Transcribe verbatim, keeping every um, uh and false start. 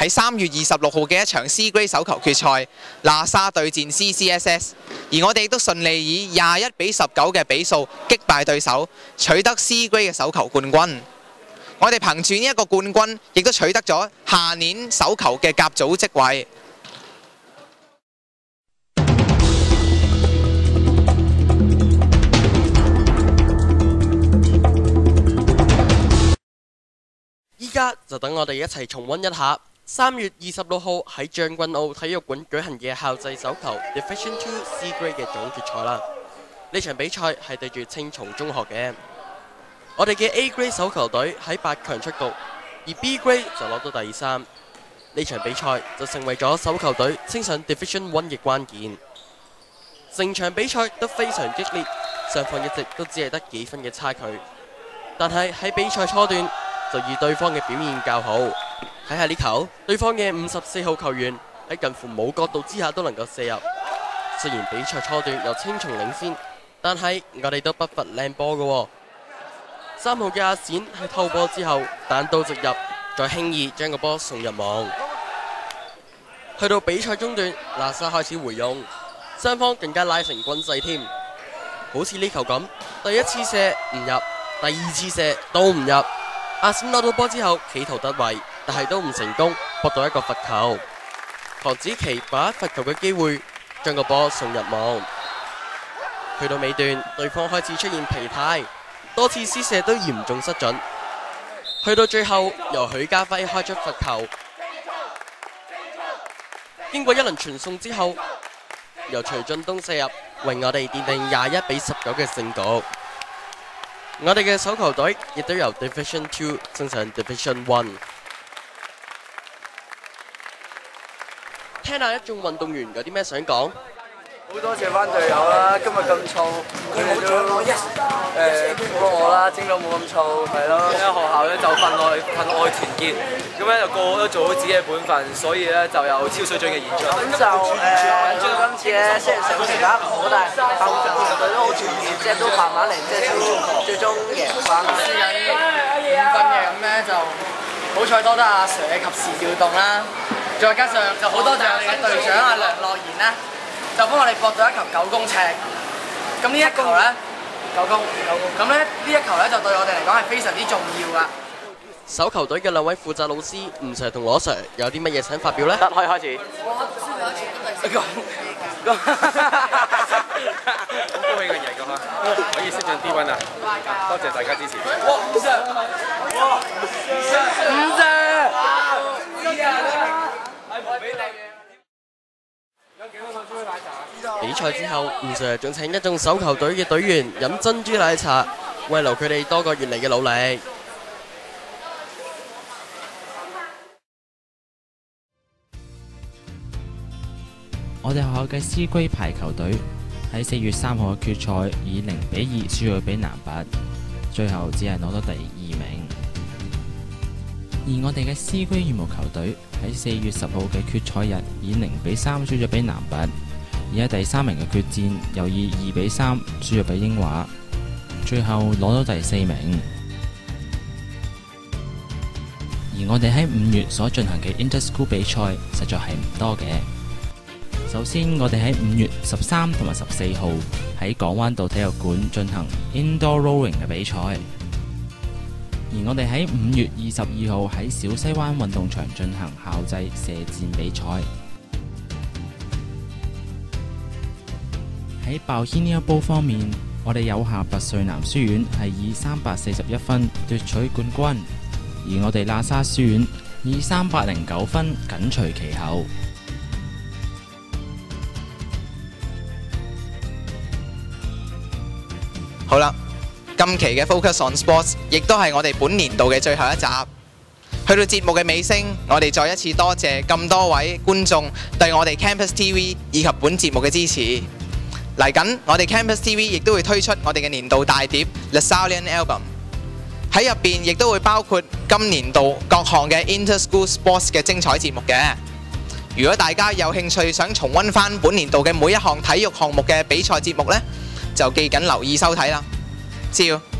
喺三月二十六號嘅一場 C Grade 手球決賽，喇沙對戰 C C S S， 而我哋亦都順利以廿一比十九嘅比數擊敗對手，取得 C Grade 嘅手球冠軍。我哋憑住呢一個冠軍，亦都取得咗下年手球嘅甲組職位。 依家就等我哋一齊重溫一下三月二十六號喺將軍澳體育館舉行嘅校際手球 Division Two C Grade 嘅總決賽啦。呢場比賽係對住青松中學嘅。我哋嘅 A Grade 手球隊喺八強出局，而 B Grade 就攞到第三。呢場比賽就成為咗手球隊升上 Division One 嘅關鍵。成場比賽都非常激烈，雙方一直都只係得幾分嘅差距。但係喺比賽初段就以對方嘅表現較好。睇下呢球，對方嘅五十四號球員喺近乎冇角度之下都能夠射入。雖然比賽初段由青松領先，但係我哋都不乏靚波嘅喎。三號嘅阿閃喺偷波之後彈道直入，再輕易將個波送入網。去到比賽中段，喇沙開始回用，雙方更加拉成均勢添。好似呢球咁，第一次射唔入，第二次射都唔入。阿閃攞到波之後企圖突圍，但係都唔成功，博到一個罰球。唐子琪把握罰球嘅機會，將個波送入網。去到尾段，對方開始出現疲態，多次施射都嚴重失準。去到最後，由許家輝開出罰球。經過一輪傳送之後，由徐俊東射入，為我哋奠定廿一比十九嘅勝局。我哋嘅手球隊亦都由 Division Two 升上 Division One。聽下一眾運動員有啲咩想講？ 好多謝翻隊友啦，今日咁燥，佢哋都誒幫我啦，整到冇咁燥，係咯。喺學校咧就分愛分愛團結，咁咧就個個都做好自己嘅本分，所以咧就有超水準嘅演出。咁就誒，今次咧雖然成績打唔好，但係球隊都好團結，即係都慢慢嚟，即係最終贏翻。輸緊五分嘅，咁咧就好彩多得阿 Sir 嘅及時調動啦，再加上就好多謝我哋嘅隊長阿梁樂賢啦。就幫我哋博到一球九公尺，咁呢一球咧九公九公，咁咧呢一球咧就對我哋嚟講係非常之重要噶。 手球隊嘅兩位負責老師吳 Sir 同羅 Sir 有啲乜嘢想發表咧？ 得可以開始。咁咁，好高興嘅贏咁啊！可以升上 D 一啊！多謝大家支持。哇！吳 Sir，哇！吳 Sir，吳 Sir，係唔俾你嘅。 比賽之後，吳 Sir 仲請一眾手球隊嘅隊員飲珍珠奶茶，慰勞佢哋多個月嚟嘅努力。 我哋學校嘅 C Grade 排球隊喺四月三號嘅決賽以零比二輸咗俾南拔，最後只係攞到第二名。而我哋嘅 C Grade 羽毛球隊喺四月十號嘅決賽日以零比三輸咗俾南拔，而喺第三名嘅決戰又以二比三輸咗俾英華，最後攞到第四名。而我哋喺五月所進行嘅 Inter-School 比賽實在係唔多嘅。首先，我哋喺五月十三同埋十四號喺港灣道體育館進行 Indoor Rowing 嘅比賽，而我哋喺五月二十二號喺小西灣運動場進行校際射箭比賽。喺 Biohinia Bowl 方面，我哋有下拔萃南書院係以三百四十一分奪取冠軍，而我哋喇沙書院以三百零九分緊隨其後。 好啦，今期嘅 Focus on Sports 亦都係我哋本年度嘅最後一集。去到節目嘅尾聲，我哋再一次多謝咁多位觀眾對我哋 Campus T V 以及本節目嘅支持。嚟緊，我哋 Campus T V 亦都會推出我哋嘅年度大碟 The Salle Album， 喺入邊亦都會包括今年度各項嘅 Inter-School Sports 嘅精彩節目嘅。如果大家有興趣想重溫翻本年度嘅每一項體育項目嘅比賽節目呢，就記緊留意收睇啦。照。